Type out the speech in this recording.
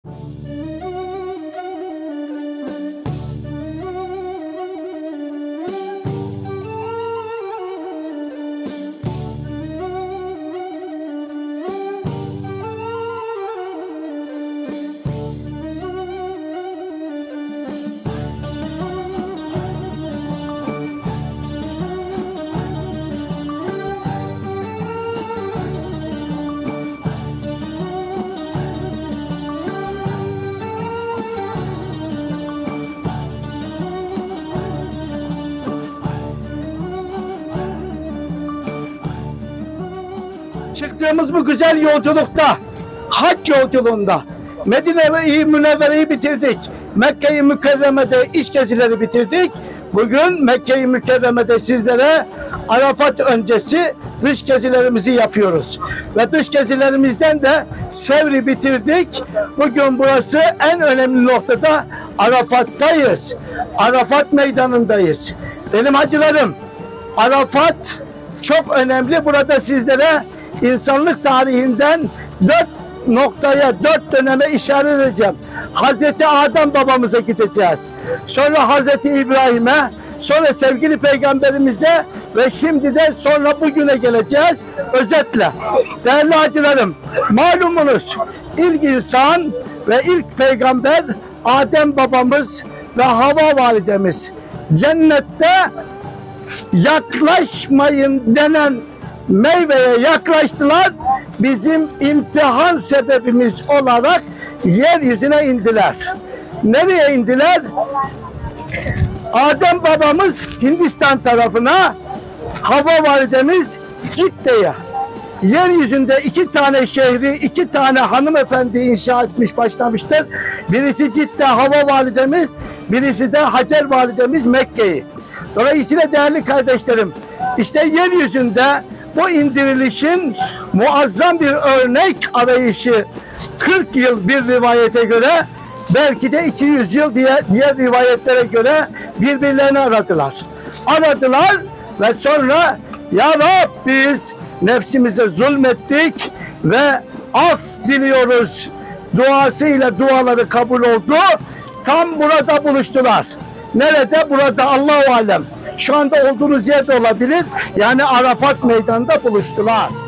Çıktığımız bu güzel yolculukta, hac yolculuğunda Medine-i Münevvere'yi bitirdik. Mekke-i Mükerreme'de iş gezileri bitirdik. Bugün Mekke-i Mükerreme'de sizlere Arafat öncesi dış gezilerimizi yapıyoruz. Ve dış gezilerimizden de Sevr'i bitirdik. Bugün burası en önemli noktada Arafat'tayız. Arafat meydanındayız. Benim hacılarım, Arafat çok önemli. Burada sizlere insanlık tarihinden 4 noktaya, 4 döneme işaret edeceğim. Hazreti Adem babamıza gideceğiz. Sonra Hazreti İbrahim'e, sonra sevgili peygamberimize ve şimdi de sonra bugüne geleceğiz. Özetle, değerli hacılarım, malumunuz ilk insan ve ilk peygamber Adem babamız ve Havva validemiz. Cennette yaklaşmayın denen meyveye yaklaştılar. Bizim imtihan sebebimiz olarak yeryüzüne indiler. Nereye indiler? Adem babamız Hindistan tarafına, Havva validemiz Cidde'ye. Yeryüzünde 2 tane şehri, 2 tane hanımefendi inşa etmiş, başlamıştır. Birisi Cidde Havva validemiz, birisi de Hacer validemiz Mekke'yi. Dolayısıyla değerli kardeşlerim, işte yeryüzünde bu indirilişin muazzam bir örnek arayışı 40 yıl bir rivayete göre, belki de 200 yıl diğer rivayetlere göre birbirlerini aradılar. Aradılar ve sonra ya Rab biz nefsimize zulmettik ve af diliyoruz duasıyla duaları kabul oldu. Tam burada buluştular. Nerede? Burada, Allahu alem. Şu anda olduğunuz yerde olabilir. Yani Arafat meydanında buluştular.